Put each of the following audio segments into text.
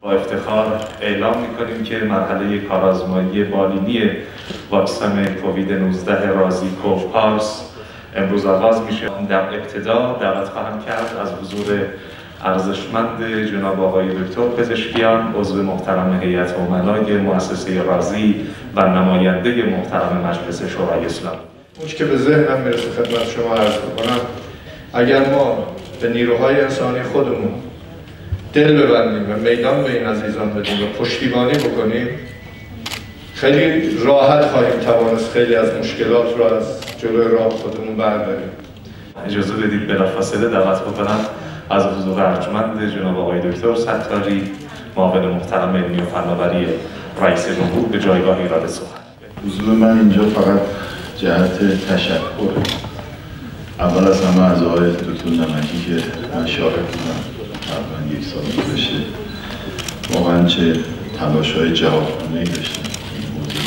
با افتخار اعلام می‌کنیم که مرحله کارآزمایی بالینی واکسن کووید 19 رازیکو پارس امروز آغاز میشه. در ابتدا دعوت خواهم کرد از حضور ارزشمند جناب آقای دکتر پزشکیان، عضو محترم هیئت امنای مؤسسه رازی و نماینده محترم مجلس شورای اسلامی. اون که به ذهنم میرسه خدمت شما عرض بکنم، اگر ما به نیروهای انسانی خودمون دل ببندیم و میدان به این عزیزان بدیم و پشتیبانی بکنیم، خیلی راحت خواهیم توانست خیلی از مشکلات رو از جلوی راه خودمون برداریم. اجازه بدید بلافاصله دعوت بکنم از حضور ارجمند جناب آقای دکتر ستاری، معاون محترم علمی و فناوری رئیس جمهور به جایگاه ایراد سخن. حضور من اینجا فقط جهت تشکر اول از همه از آقای دکتر نمکی که من شارک بودم تقریبا 1 سال گذشته، واقعا چه تلاش‌های جوابگونه‌ای داشتن این موضوع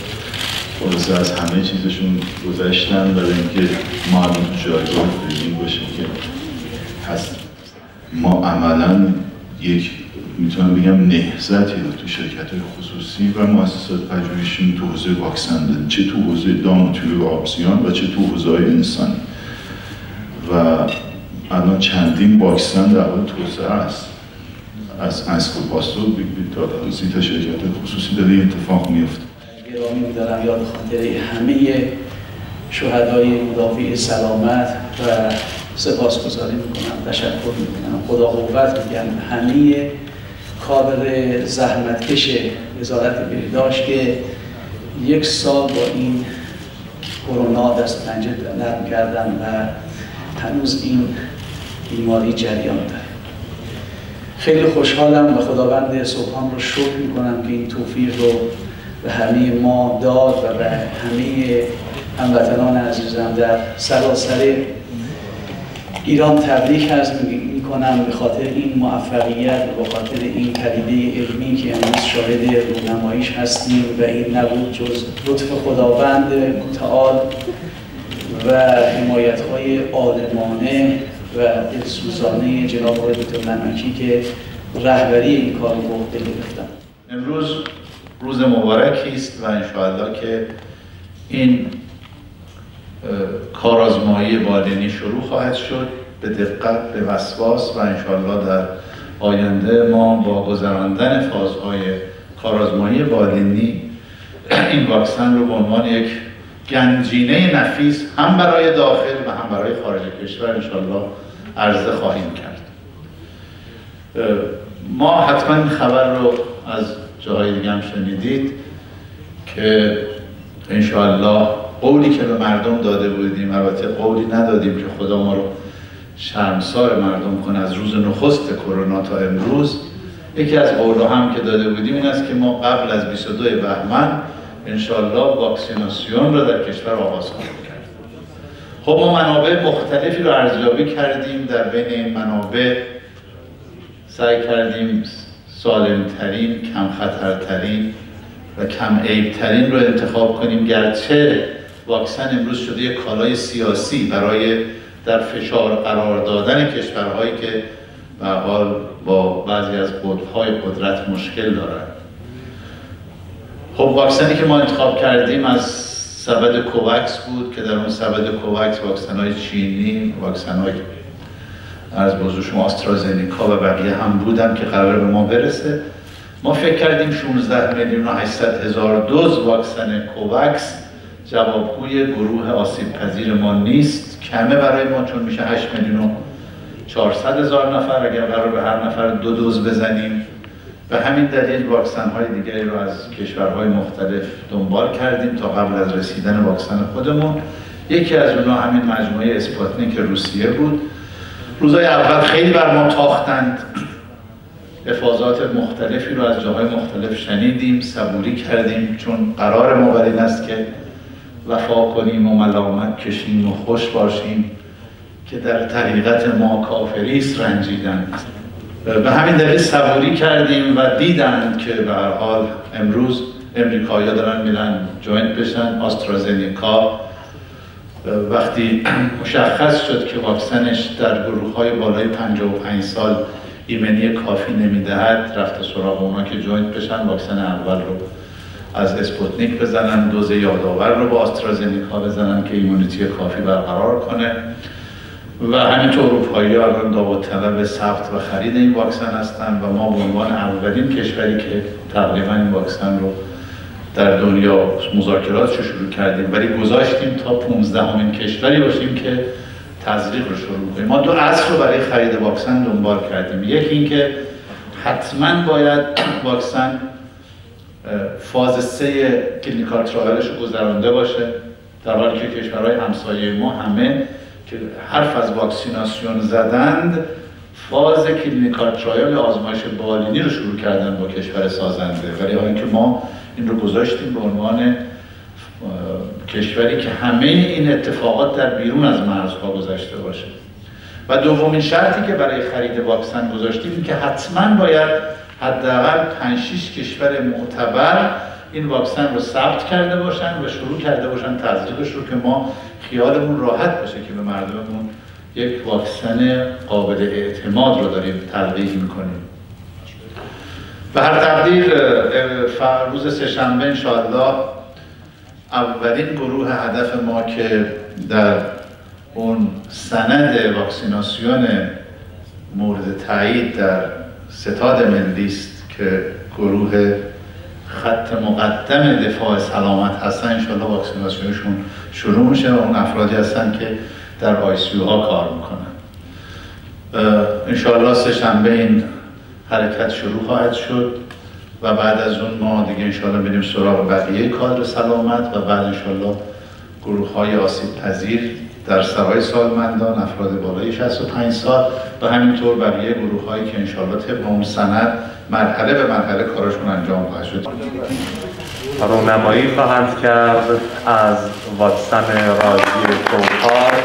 و خلاصه از همه چیزشون گذشتن برای اینکه ما الان تو جایگاه ببینیم باشیم که هست. ما عملاً یک میتونم بگم نهضتی رو تو شرکت‌های خصوصی و مؤسسات پژوهشی تو حوزه واکسن دادیم، چه تو حوزه داموتوری و آبزیان و چه تو حوزه‌های انسانی. و الان چندین واکسن در حال توسعه است، از اسکوپاستو تا 30 تا شرکت خصوصی داره اتفاق میفته. گرامی می‌دارم یاد خاطر همه شهدای مدافع سلامت و سپاسگزاری میکنم، تشکر میکنم، خدا قوت میگم همه کادر زحمتکش وزارت بهداشت که 1 سال با این کرونا دست پنجه نرم کردن و هنوز این بیماری جریان داره. خیلی خوشحالم و خداوند سبحان رو شکر میکنم که این توفیق رو به همه ما داد و به همه هموطنان عزیزم در سراسر ایران تبریک عرض میکنم به خاطر این موفقیت و به خاطر این پدیده علمی که امروز شاهد رونماییش هستیم و این نبود جز لطف خداوند متعال و حمایت‌های عالمانه و دلسوزانه جناب آقای دکتر نمکی که رهبری این کار رو به عهده گرفتن. امروز روز مبارکی است و انشاءالله که این کارآزمایی بالینی شروع خواهد شد به دقت، به وسواس و انشاءالله در آینده ما با گذراندن فازهای کارآزمایی بالینی این واکسن رو به عنوان یک گنجینه نفیس هم برای داخل و هم برای خارج کشور انشاءالله عرضه خواهیم کرد. ما حتما این خبر رو از جاهای دیگه هم شنیدید که انشاءالله قولی که به مردم داده بودیم، البته قولی ندادیم که خدا ما رو شرمسار مردم کنه، از روز نخست کرونا تا امروز یکی از قول‌ها هم که داده بودیم این است که ما قبل از 22 بهمن انشاءالله واکسیناسیون رو در کشور آغاز خواهیم کرد. خب ما منابع مختلفی رو ارزیابی کردیم، در بین این منابع سعی کردیم سالمترین، کم خطرترین و کم عیبترین رو انتخاب کنیم، گرچه واکسن امروز شده یک کالای سیاسی برای در فشار قرار دادن کشورهایی که به حال با بعضی از قطب‌های قدرت مشکل دارند. خب واکسنی که ما انتخاب کردیم از سبد کوواکس بود که در اون سبد کوواکس واکسن‌های چینی، واکسن‌های از بزرگ شما آسترازنیکا و بقیه هم بودن که قرار به ما برسه. ما فکر کردیم 16,800,000 دوز واکسن کوواکس جوابگوی گروه آسیب پذیر ما نیست، کمه برای ما، چون میشه 8,400,000 نفر اگر قرار به هر نفر 2 دوز بزنیم. به همین دلیل واکسن‌های دیگری رو از کشورهای مختلف دنبال کردیم تا قبل از رسیدن واکسن خودمون. یکی از اونها همین مجموعه اسپاتنیک روسیه بود. روزهای اول خیلی بر ما تاختند، افاضات مختلفی رو از جاهای مختلف شنیدیم، صبوری کردیم، چون قرار ما بر این است که وفا کنیم و ملامت کشیم و خوش باشیم که در طریقت ما کافریست رنجیدن. به همین دلیل صبوری کردیم و دیدند که به هر حال امروز امریکایی‌ها دارن میرن جوینت بشن. آسترازنیکا وقتی مشخص شد که واکسنش در گروه‌های بالای 55 سال ایمنی کافی نمیدهد رفته سراغ اونا که جوینت بشن، واکسن اول رو از اسپوتنیک بزنن، دوز یادآور رو با آسترازنیکا بزنن که ایمونیتی کافی برقرار کنه. و همینطور اروپایی‌ها الان داوطلب ثبت و خرید این واکسن هستن و ما به عنوان اولین کشوری که تقریبا این واکسن رو در دنیا مذاکراتش رو شروع کردیم، ولی گذاشتیم تا 15مین کشوری باشیم که تزریق رو شروع کنیم. ما 2 اصل رو برای خرید واکسن دنبال کردیم. یکی اینکه حتما باید واکسن فاز 3 کلینیکال ترایلش رو گذرانده باشه، در حالی که کشورهای همسایه ما همه که حرف از واکسیناسیون زدند فاز کلینیکال ترایل آزمایش بالینی رو شروع کردن با کشور سازنده، ولی اینکه ما این رو گذاشتیم به عنوان کشوری که همه این اتفاقات در بیرون از مرزها گذشته باشه. و دومین شرطی که برای خرید واکسن گذاشتیم این که حتما باید حداقل 5-6 کشور معتبر این واکسن رو ثبت کرده باشن و شروع کرده باشن تزریقش رو، که ما خیالمون راحت باشه که به مردممون یک واکسن قابل اعتماد رو داریم تلقیح میکنیم. به هر تقدیر روز سه‌شنبه انشاءالله اولین گروه هدف ما که در اون سند واکسیناسیون مورد تایید در ستاد ملی است که گروه خط مقدم دفاع سلامت هستن، انشاءالله واکسیناسیونشون شروع میشه و اون افرادی هستن که در ICU ها کار میکنن. انشاءالله سه‌شنبه این حرکت شروع خواهد شد و بعد از اون ما دیگه انشاءالله بریم سراغ بقیه کادر سلامت و بعد انشاءالله گروه های آسیب پذیر در سرای سالمندان، افراد بالای 65 سال و همینطور بقیه گروه هایی که انشاءالله طبق اون سند مرحله به مرحله کارشون انجام خواهد شد. رونمایی خواهند کرد از واکسن رازی کوپارس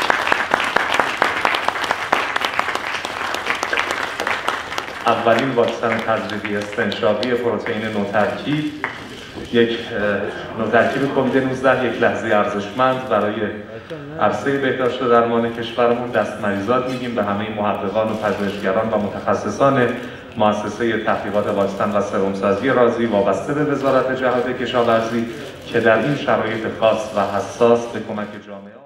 اولین واکسن تجربی استنشاقی پروتئین نوترکیب، یک نوترکیب کووید 19 یک لحظه ارزشمند برای عرصه بهداشت و درمان کشورمون. دست مریضات میگیم به همه محققان و پژوهشگران و متخصصان مؤسسه تحقیقات واکسن و سرم‌سازی رازی وابسته به وزارت جهاد کشاورزی که در این شرایط خاص و حساس به کمک جامعه